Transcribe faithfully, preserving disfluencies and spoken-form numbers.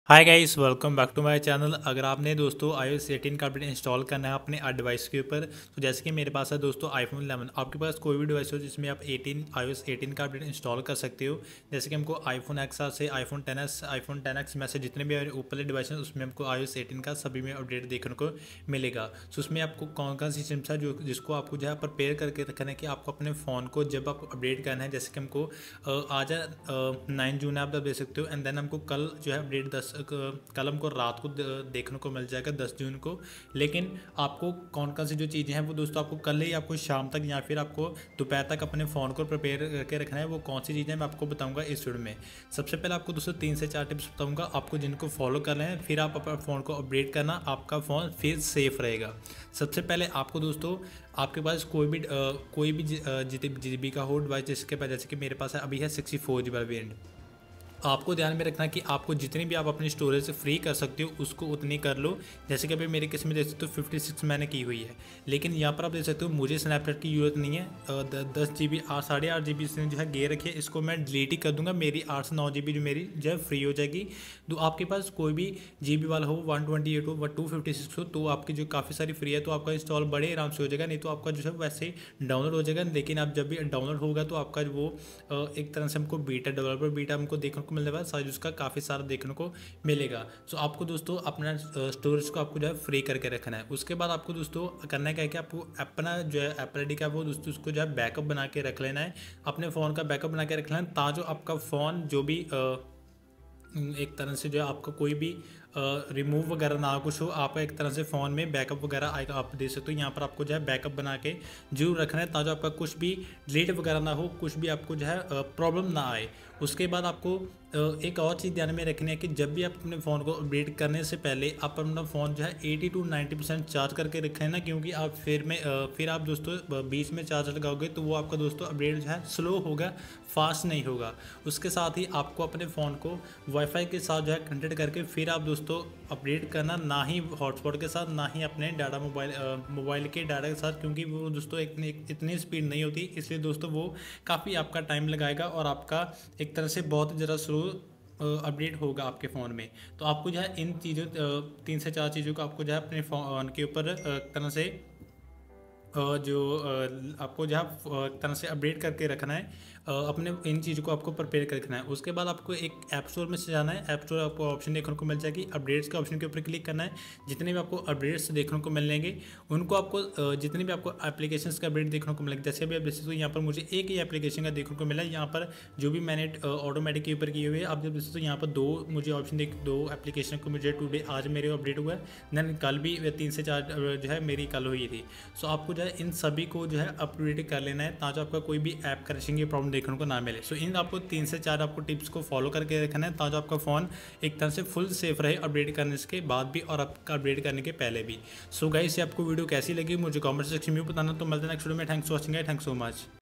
Hi guys, welcome back to my channel. अगर आपने दोस्तों iOS एटीन का अपडेट इंस्टॉल करना है अपने डिवाइस के ऊपर, तो जैसे कि मेरे पास है दोस्तों आईफोन इलेवन। आपके पास कोई भी डिवाइस हो जिसमें आप एटीन iOS एटीन का अपडेट इंस्टॉल कर सकते हो। जैसे कि हमको आईफोन एक्स आर से iPhone ten S iPhone ten X में से जितने भी ऊपर डिवाइस हैं उसमें हमको iOS एटीन का सभी में अपडेट देखने को मिलेगा। तो उसमें आपको कौन कौन सी सिम्स है जो जिसको आपको जो है प्रिपेयर करके रखना है कि आपको अपने फ़ोन को जब आप अपडेट करना है। जैसे कि हमको अ, आज नाइन जून है, आप तब देख सकते हो। एंड देन हमको कल जो है अपडेट दस कल हमको रात को देखने को मिल जाएगा दस जून को। लेकिन आपको कौन कौन सी जो चीज़ें हैं वो दोस्तों आपको कल ही आपको शाम तक या फिर आपको दोपहर तक अपने फ़ोन को प्रिपेयर करके रखना है। वो कौन सी चीज़ें मैं आपको बताऊंगा इस वीडियो में। सबसे पहले आपको दोस्तों तीन से चार टिप्स बताऊंगा आपको, जिनको फॉलो कर रहे हैं फिर आप अपने फ़ोन को अपडेट करना, आपका फ़ोन फिर सेफ रहेगा। सबसे पहले आपको दोस्तों आपके पास कोई भी अ, कोई भी जी बी का हो डिवाइस, जिसके पास जैसे कि मेरे पास है अभी है sixty four G B variant. आपको ध्यान में रखना कि आपको जितनी भी आप अपनी स्टोरेज से फ्री कर सकते हो उसको उतनी कर लो। जैसे कि अभी मेरे केस में देख सकते हो फिफ्टी सिक्स मैंने की हुई है, लेकिन यहाँ पर आप देख सकते हो मुझे स्नैपचैट की जरूरत नहीं है। दस जी बी आठ साढ़े आठ जी बी से जो है गे रखी है, इसको मैं डिलीट ही कर दूंगा। मेरी आठ से नौ जी बी जो मेरी जो है फ्री हो जाएगी। तो आपके पास कोई भी जी बी वाला हो, वन ट्वेंटी एट हो व टू फिफ्टी सिक्स हो, तो आपकी जो काफ़ी सारी फ्री है तो आपका इंस्टॉल बड़े आराम से हो जाएगा। नहीं तो आपका जो है वैसे ही डाउनलोड हो जाएगा। लेकिन आप जब भी डाउनलोड होगा तो आपका वो एक तरह से हमको बीटा डेवलपर बीटा हमको देखने को मिलने वाला साइज उसका काफ़ी सारा देखने को मिलेगा। सो आपको दोस्तों अपना स्टोरेज को आपको जो है फ्री करके रखना है। उसके बाद आपको दोस्तों करना क्या है कि आपको अपना जो है एप्पल आई डी का वो दोस्तों उसको जो है बैकअप बना के रख लेना है। अपने फ़ोन का बैकअप बना के रख लेना है ताकि आपका फ़ोन जो भी एक तरह से जो है आपका कोई भी रिमूव वगैरह ना कुछ हो, आप एक तरह से फ़ोन में बैकअप वगैरह आएगा। आप देख सकते हो यहाँ पर आपको जो है बैकअप बना के जरूर रखना है ताकि आपका कुछ भी डिलीट वगैरह ना हो, कुछ भी आपको जो है प्रॉब्लम ना आए। उसके बाद आपको एक और चीज़ ध्यान में रखनी है कि जब भी आप अपने फ़ोन को अपडेट करने से पहले आप अपना फ़ोन जो है eighty to ninety percent charge करके रखें ना, क्योंकि आप फिर में फिर आप दोस्तों बीच में चार्ज लगाओगे तो वो आपका दोस्तों अपडेट जो है स्लो होगा, फास्ट नहीं होगा। उसके साथ ही आपको अपने फ़ोन को वाईफाई के साथ जो है कनेक्ट करके फिर आप दोस्तों अपडेट करना, ना ही हॉटस्पॉट के साथ ना ही अपने डाटा मोबाइल मोबाइल के डाटा के साथ, क्योंकि वो दोस्तों इतनी इतनी स्पीड नहीं होती। इसलिए दोस्तों वो काफ़ी आपका टाइम लगाएगा और आपका एक तरह से बहुत ज़्यादा स्लो अपडेट होगा आपके फ़ोन में। तो आपको जो है इन चीज़ों तीन से चार चीज़ों को आपको जो है अपने फ़ोन के ऊपर तरह से जो आपको जहाँ तरह से अपडेट करके रखना है, अपने इन चीज़ों को आपको प्रिपेयर कर रखना है। उसके बाद आपको एक ऐप स्टोर में से जाना है। ऐप स्टोर आपको ऑप्शन देखने को मिल जाएगी, अपडेट्स के ऑप्शन के ऊपर क्लिक करना है। जितने भी आपको अपडेट्स देखने को मिलेंगे उनको आपको जितने भी आपको एप्लीकेशंस का अपडेट देखने को मिलेगा, जैसे अभी आप जैसे तो यहाँ पर मुझे एक ही एप्लीकेशन का देखने को मिला। यहाँ पर जो भी मैंने ऑटोमेटिक के ऊपर किए हुए आप जब जैसे तो यहाँ पर दो मुझे ऑप्शन देख दो एप्लीकेशन को मुझे टुडे आज मेरे अपडेट हुआ है। देन कल भी तीन से चार जो है मेरी कल हुई थी। सो आपको जो है इन सभी को जो है अपडेट कर लेना है ताकि आपका कोई भी ऐप क्रैशिंग की प्रॉब्लम देखने को ना मिले। सो इन आपको तीन से चार आपको टिप्स को फॉलो करके रखना है ताकि आपका फ़ोन एक तरह से फुल सेफ रहे अपडेट करने के बाद भी और आपका अपडेट करने के पहले भी। सो गाइस, आपको वीडियो कैसी लगी मुझे कमेंट सेक्शन में बताना। तो मिलते हैं नेक्स्ट वीडियो में। Thanks for watching, thanks so much.